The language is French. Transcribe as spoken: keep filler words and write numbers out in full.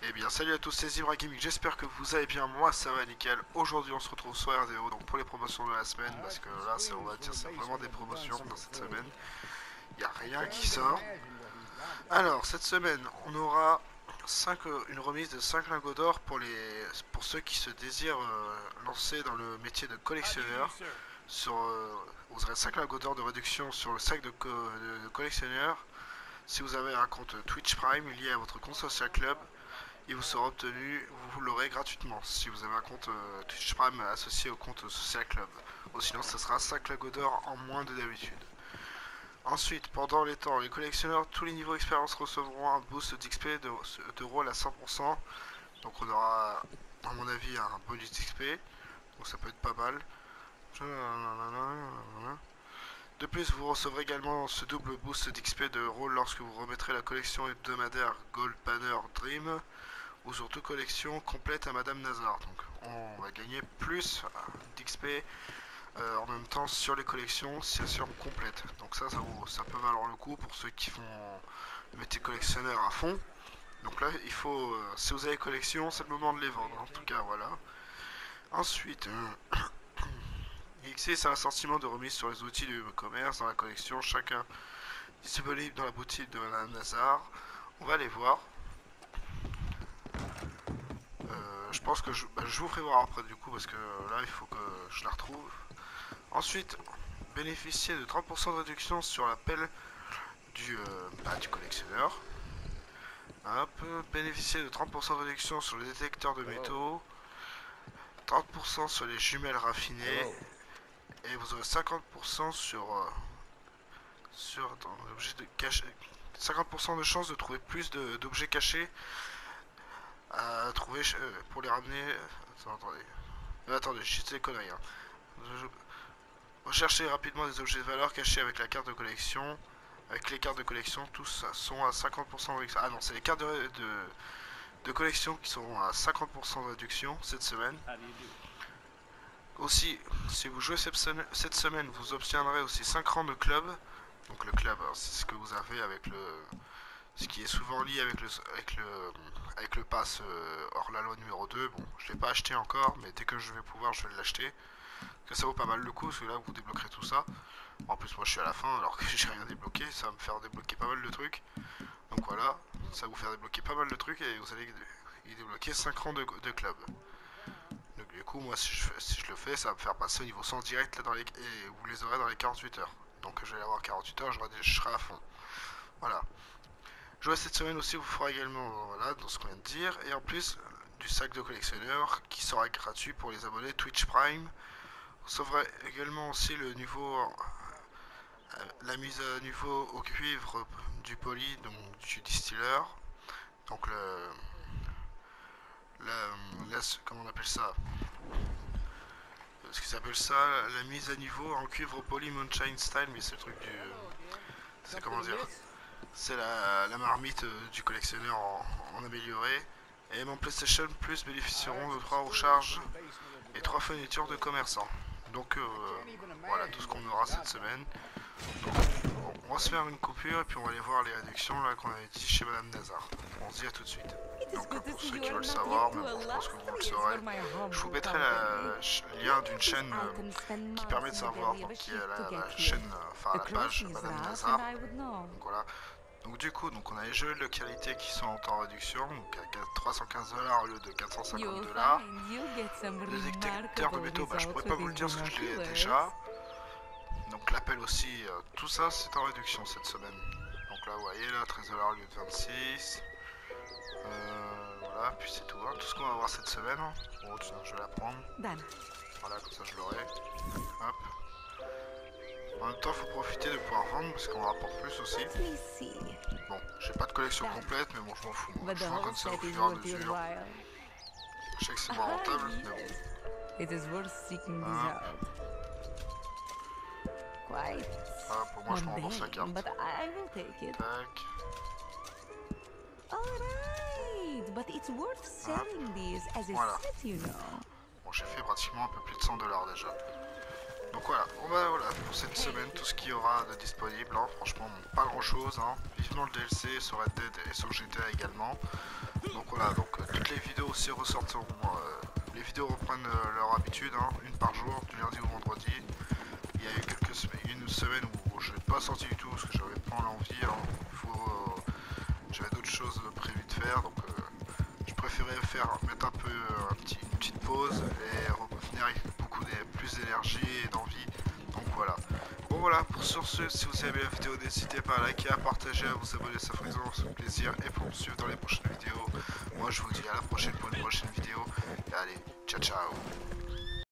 Eh bien salut à tous, c'est Zebra Gaming, j'espère que vous allez bien, moi ça va nickel. Aujourd'hui on se retrouve sur R D O donc pour les promotions de la semaine, parce que là c'est on va dire c'est vraiment des promotions dans cette semaine. Il n'y a rien qui sort. Alors cette semaine on aura cinq, une remise de cinq lingots d'or pour, les, pour ceux qui se désirent euh, lancer dans le métier de collectionneur. Sur, euh, vous aurez cinq lingots d'or de réduction sur le sac de, co de, de collectionneur si vous avez un compte Twitch Prime lié à votre compte Social Club. Il vous sera obtenu, vous l'aurez gratuitement si vous avez un compte euh, Twitch Prime associé au compte Social Club. Ou sinon, ce sera cinq lingots d'or en moins de d'habitude. Ensuite, pendant les temps, les collectionneurs, tous les niveaux expérience recevront un boost d'X P de, de rôle à cent pour cent. Donc on aura, à mon avis, un bonus d'X P. Donc ça peut être pas mal. De plus, vous recevrez également ce double boost d'X P de rôle lorsque vous remettrez la collection hebdomadaire Gold Banner Dream ou surtout collection complète à Madame Nazar. Donc on va gagner plus d'X P euh, en même temps sur les collections si elles sont complètes. Donc ça, ça, vaut, ça peut valoir le coup pour ceux qui font le métier collectionneur à fond. Donc là, il faut, euh, si vous avez collection, c'est le moment de les vendre. En tout cas, voilà. Ensuite, euh, X c'est un sentiment de remise sur les outils du commerce dans la collection, chacun disponible dans la boutique de Madame Nazar. On va aller voir. Euh, je pense que je, bah, je vous ferai voir après du coup parce que là il faut que je la retrouve. Ensuite, bénéficier de trente pour cent de réduction sur l'appel du, euh, bah, du collectionneur. Hop, bénéficier de trente pour cent de réduction sur le détecteur de métaux. trente pour cent sur les jumelles raffinées. Et vous aurez cinquante pour cent sur... Euh, sur attends, l'objet de cacher. cinquante pour cent de chance de trouver plus d'objets cachés à trouver euh, pour les ramener. Attends, attendez. Euh, attendez, je dis des conneries. Hein. Je... Recherchez rapidement des objets de valeur cachés avec la carte de collection. Avec les cartes de collection, tous sont à cinquante pour cent de réduction. Ah non, c'est les cartes de, de, de collection qui sont à cinquante pour cent de réduction cette semaine. Aussi, si vous jouez cette semaine, cette semaine vous obtiendrez aussi cinq rangs de club. Donc le club, c'est ce que vous avez avec le... Ce qui est souvent lié avec le, avec le, avec le pass euh, hors la loi numéro deux. Bon, je ne l'ai pas acheté encore, mais dès que je vais pouvoir, je vais l'acheter. Que ça vaut pas mal le coup, parce que là, vous débloquerez tout ça. En plus, moi, je suis à la fin, alors que j'ai rien débloqué. Ça va me faire débloquer pas mal de trucs. Donc voilà, ça va vous faire débloquer pas mal de trucs et vous allez y débloquer cinq rangs de, de club. Donc du coup, moi, si je, si je le fais, ça va me faire passer au niveau cent direct là, dans les, et vous les aurez dans les quarante-huit heures. Donc je vais avoir quarante-huit heures, je serai à fond. Voilà. Jouer cette semaine aussi vous fera également, voilà, dans ce qu'on vient de dire. Et en plus, du sac de collectionneur qui sera gratuit pour les abonnés Twitch Prime. Vous sauverez également aussi le niveau, euh, la mise à niveau au cuivre du poli, donc du distilleur. Donc le, la, la, comment on appelle ça, ce qu'ils appellent ça, la mise à niveau en cuivre poli Moonshine Style, mais c'est le truc du, c'est comment dire, c'est la, la marmite du collectionneur en, en amélioré. Et mon PlayStation Plus bénéficieront de trois recharges et trois fournitures de commerçants. Donc euh, voilà tout ce qu'on aura cette semaine. Donc, bon, on va se faire une coupure et puis on va aller voir les réductions qu'on avait dit chez Madame Nazar. On se dit à tout de suite. Donc pour ceux qui veulent savoir, mais bon, je pense que vous le saurez, je vous mettrai le lien d'une chaîne euh, qui permet de savoir, donc qui est la, la chaîne, euh, enfin la page Madame Nazar. Donc voilà. Donc du coup, donc on a les jeux de qualité qui sont en réduction, donc à trois cent quinze dollars au lieu de quatre cent cinquante dollars. Les détecteurs de métaux, bah, je pourrais pas vous le dire parce que je l'ai déjà. Donc l'appel aussi, euh, tout ça c'est en réduction cette semaine. Donc là vous voyez là, treize dollars au lieu de vingt-six. Euh, voilà, puis c'est tout, hein, tout ce qu'on va voir cette semaine. Hein. Bon, tiens, je vais la prendre. Voilà, comme ça je l'aurai. Hop. En même temps, il faut profiter de pouvoir vendre parce qu'on rapporte plus aussi. Bon, j'ai pas de collection complète, mais bon, je m'en fous. Moi. Je vends comme ça au fur et à mesure. Je sais que c'est moins rentable, mais bon. Hein. Ah, pour moi, je me rembourse la carte. Tac. Voilà. Bon, j'ai fait pratiquement un peu plus de cent dollars déjà. Donc voilà, bon bah voilà, pour cette semaine, tout ce qu'il y aura de disponible, hein, franchement, pas grand chose, hein. Vivement le D L C sur Red Dead et sur G T A également. Donc voilà, donc euh, toutes les vidéos aussi ressortiront. Euh, les vidéos reprennent euh, leur habitude, hein, une par jour, du lundi au vendredi. Il y a eu quelques semaines, une semaine où je n'ai pas sorti du tout parce que j'avais pas l'envie. Hein. Faut, euh, j'avais d'autres choses prévues de faire, donc euh, je préférais faire mettre un peu euh, un petit, une petite pause et revenir avec beaucoup de, plus d'énergie et d'envie. Donc voilà. Bon voilà, pour sur ce, si vous avez aimé la vidéo, n'hésitez pas à liker, à partager, à vous abonner, ça ferait vraiment plaisir. Et pour me suivre dans les prochaines vidéos, moi je vous dis à la prochaine pour une prochaine vidéo. Et allez, ciao ciao.